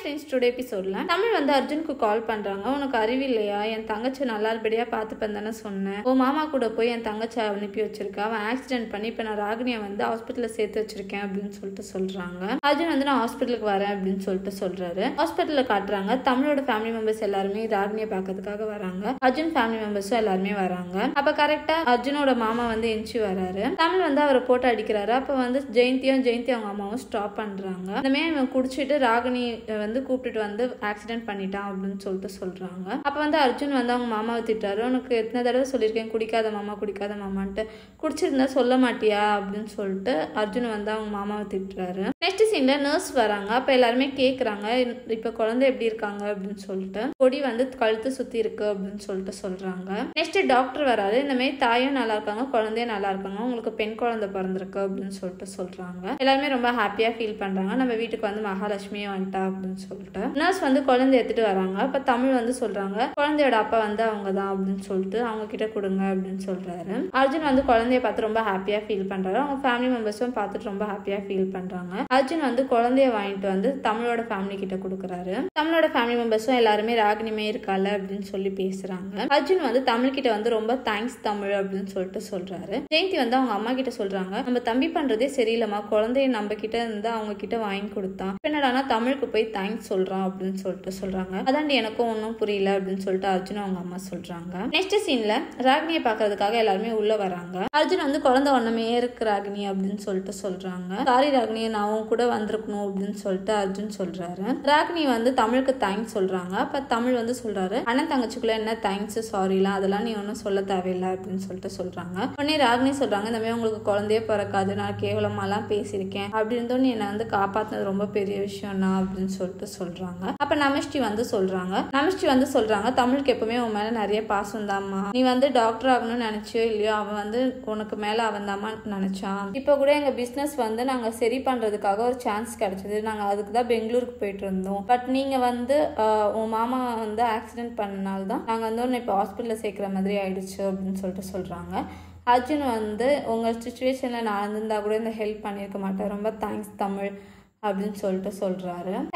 Friends, today எபிசோட்ல தமிழ் வந்து அர்ஜுனுக்கு கால் பண்றாங்க. உனக்கு அறிவு இல்லையா? என் தங்கச்சி நல்லபடியா பார்த்துப்பேன் தானே சொன்னேன். உன் மாமா கூட போய் என் தங்கச்சி அனுப்பி வச்சிருக்கா. அவன் ஆக்சிடென்ட் பண்ணி இப்ப நான் ராகினியை வந்து ஹாஸ்பிட்டல்ல சேர்த்து வச்சிருக்கேன் அப்படின்னு சொல்லிட்டு சொல்றாங்க. அர்ஜுன் வந்து நான் ஹாஸ்பிட்டலுக்கு வரேன் அப்படின்னு சொல்லிட்டு சொல்றாரு. ஹாஸ்பிட்டல்ல காட்டுறாங்க. தமிழோட ஃபேமிலி மெம்பர்ஸ் எல்லாருமே ராகினியை பார்க்கறதுக்காக வராங்க. அர்ஜுன் ஃபேமிலி மெம்பர்ஸும் எல்லாருமே வராங்க. அப்ப கரெக்டா அர்ஜுனோட மாமா வந்து எஞ்சி வராரு. தமிழ் வந்து அவரை போட்டு அடிக்கிறாரு. அப்ப வந்து ஜெயந்தி அவங்க அம்மாவும் ஸ்டாப் பண்றாங்க. இந்த மாதிரி இவன் குடிச்சிட்டு ராகினி வந்து கூப்பிட்டுட்டு வந்து ஆக்சிடென்ட் பண்ணிட்டான் அப்படின்னு சொல்லிட்டு சொல்றாங்க. அப்ப வந்து அர்ஜுன் வந்து அவங்க மாமாவை திட்டாரு. உனக்கு எத்தனை தடவை சொல்லியிருக்கேன் குடிக்காத மாமான்ட்டு, குடிச்சிருந்தா சொல்ல மாட்டியா அப்படின்னு சொல்லிட்டு அர்ஜுன் வந்து அவங்க மாமாவை திட்டுறாரு. நெக்ஸ்ட் சீன்ல நர்ஸ் வராங்க. அப்ப எல்லாருமே கேக்குறாங்க, இப்ப குழந்தை எப்படி இருக்காங்க அப்படின்னு சொல்லிட்டு. கொடி வந்து கழுத்து சுத்தி இருக்கு அப்படின்னு சொல்லிட்டு சொல்றாங்க. நெக்ஸ்ட் டாக்டர் வராரு. இந்த மாதிரி தாயும் நல்லா இருக்காங்க, குழந்தையும் நல்லா இருக்காங்க, உங்களுக்கு பெண் குழந்தை பிறந்திருக்கு அப்படின்னு சொல்லிட்டு சொல்றாங்க. எல்லாருமே ரொம்ப ஹாப்பியா ஃபீல் பண்றாங்க. நம்ம வீட்டுக்கு வந்து மகாலட்சுமியே வந்துட்டா அப்படின்னு சொல்லிட்டு நர்ஸ் வந்து குழந்தை எடுத்துட்டு வராங்க. அப்ப தமிழ் வந்து சொல்றாங்க, குழந்தையோட அப்பா வந்து அவங்க தான் அப்படின்னு சொல்லிட்டு அவங்க கிட்ட கொடுங்க அப்படின்னு சொல்றாரு. அர்ஜுன் வந்து குழந்தைய பார்த்து ரொம்ப ஹாப்பியா ஃபீல் பண்றாரு. அவங்க ஃபேமிலி மெம்பர்ஸும் பார்த்துட்டு ரொம்ப ஹாப்பியா ஃபீல் பண்றாங்க. அர்ஜுன் வந்து குழந்தைய வாங்கிட்டு வந்து தமிழோட ஃபேமிலி கிட்ட கொடுக்குறாரு. தமிழோட ஃபேமிலி மெம்பர்ஸும் எல்லாருமே ராகினிமே இருக்கால அப்படின்னு சொல்லி பேசுறாங்க. அர்ஜுன் வந்து தமிழ் கிட்ட வந்து ரொம்ப தேங்க்ஸ் தமிழ் அப்படின்னு சொல்லிட்டு சொல்றாரு. ஜெயந்தி வந்து அவங்க அம்மா கிட்ட சொல்றாங்க, நம்ம தம்பி பண்றதே சரியில்லமா, குழந்தைய நம்ம கிட்ட இருந்து அவங்க கிட்ட வாங்கி கொடுத்தான், என்னடானா தமிழுக்கு போய் தேங்க்ஸ் சொல்றான் அப்படின்னு சொல்லிட்டு சொல்றாங்க. அதாண்டி எனக்கும் ஒன்னும் புரியல அப்படின்னு சொல்லிட்டு அர்ஜுன் அவங்க அம்மா சொல்றாங்க. நெக்ஸ்ட் சீன்ல ராகினியை பாக்குறதுக்காக எல்லாருமே உள்ள வராங்க. அர்ஜுன் வந்து குழந்தை ஒண்ணுமே இருக்கு ராகினி அப்படின்னு சொல்லிட்டு சொல்றாங்க. சாரி ராகினி, நான் உன் கூட வந்திருக்கணும் அப்படின்னு சொல்லிட்டு அர்ஜுன் சொல்றாரு. ராகினி வந்து தமிழுக்கு தேங்க்ஸ் சொல்றாங்க. அப்ப தமிழ் வந்து சொல்றாரு, அண்ணன் தங்கச்சிக்குள்ள என்ன தேங்க்ஸ் சாரிலாம் அதெல்லாம் நீ ஒன்னும் சொல்ல தேவையில்லை அப்படின்னு சொல்லிட்டு சொல்றாங்க. உடனே ராகினி சொல்றாங்க, இந்த மாதிரி உங்களுக்கு குழந்தையே பிறக்காது, நான் கேவலமாலாம் பேசியிருக்கேன் அப்படி இருந்தோம், நீ என்னை வந்து காப்பாத்தினது ரொம்ப பெரிய விஷயம்னா அப்படின்னு சொல்லிட்டு சொல்றாங்க. அப்ப நமஸ்டி வந்து சொல்றாங்க, தமிழுக்கு எப்பவுமே உன் மேல நிறைய பாசம் தான்மா, நீ வந்து டாக்டர் ஆகணும்னு நினைச்சியோ இல்லையோ அவன் வந்து உனக்கு மேல அவன் தாமா நினைச்சான். இப்ப கூட எங்க பிசினஸ் வந்து நாங்க சரி பண்றதுக்காக ஒரு சான்ஸ் கிடைச்சது, நாங்க அதுக்கு தான் பெங்களூருக்கு போயிட்டு இருந்தோம். பட் நீங்க வந்து உன் மாமா வந்து ஆக்சிடென்ட் பண்ணனால்தான் நாங்க வந்து ஒன்னு இப்ப ஹாஸ்பிட்டல்ல சேர்க்கிற மாதிரி ஆயிடுச்சு அப்படின்னு சொல்லிட்டு சொல்றாங்க. அர்ஜுன் வந்து உங்க சுச்சுவேஷன்ல நான் இருந்திருந்தா கூட இந்த ஹெல்ப் பண்ணியிருக்க மாட்டேன், ரொம்ப தேங்க்ஸ் தமிழ் அப்படின்னு சொல்லிட்டு சொல்றாரு.